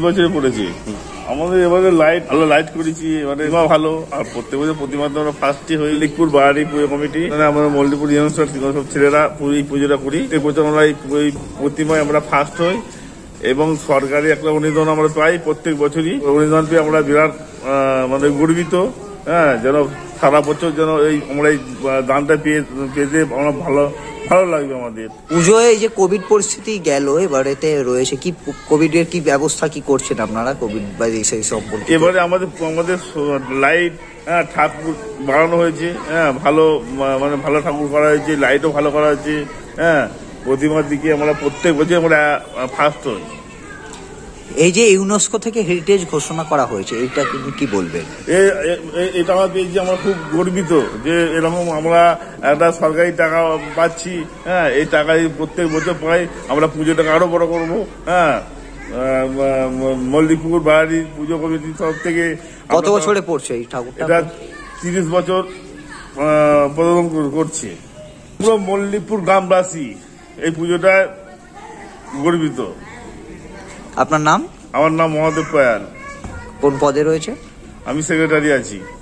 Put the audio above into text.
বছরে পড়েছি। আমাদের এবারে ভালো লাইট করেছি, এবারে ভালো। আর প্রত্যেক বছর প্রতিমা আমরা ফার্স্টই হই। লিখপুর বাড়ি পুজো কমিটি, আমরা মল্লিকপুর ইউনিভার্সিটি সব ছেলেরা এই পুজোটা করি। এই বছর আমরা এই প্রতিমায় আমরা ফার্স্ট হই এবং সরকারি একটা অনুদান আমরা পাই প্রত্যেক বছরই। অনুদান পেয়ে আমরা বিরাট মানে গর্বিত। হ্যাঁ, যেন সারা বছর যেন আমরা এই দানটা পেতে আমরা ভালো লাগবে আমাদের। পুজোয় এই যে কোভিড পরিস্থিতি গেল, এবারেতে রয়েছে কি কোভিড এর কি ব্যবস্থা কি করছেন আপনারা কোভিড বা সেই সম্পর্কে? এবারে আমাদের লাইট, হ্যাঁ, ঠাকুর বাড়ানো হয়েছে। হ্যাঁ, ভালো ঠাকুর করা হয়েছে, লাইটও ভালো করা হয়েছে। হ্যাঁ, প্রতিমার দিকে আমরা প্রত্যেক বছর আমরা ফার্স্ট হই। এই যে ইউনেস্কো থেকে হেরিটেজ ঘোষণা করা হয়েছে, এটা কিন্তু কি বলবেন? এটা আমরা পেয়েছি, আমরা খুব গর্বিত যে এরকম আমরা একটা সরকারি টাকা পাচ্ছি। হ্যাঁ, এই টাকায় প্রত্যেক বছর পাই, আমরা পুজোটাকে আরো বড় করবো। হ্যাঁ, মল্লিকপুর বাড়ি পুজো কমিটির তরফ থেকে। কত বছরে পড়ছে এই ঠাকুরটা? এটা 30 বছর প্রদর্শন করছে। পুরো মল্লিকপুর গ্রামবাসী এই পুজোটা গর্বিত। আপনার নাম? আমার নাম মহাদেব পায়াল। কোন পদে রয়েছে? আমি সেক্রেটারি আছি।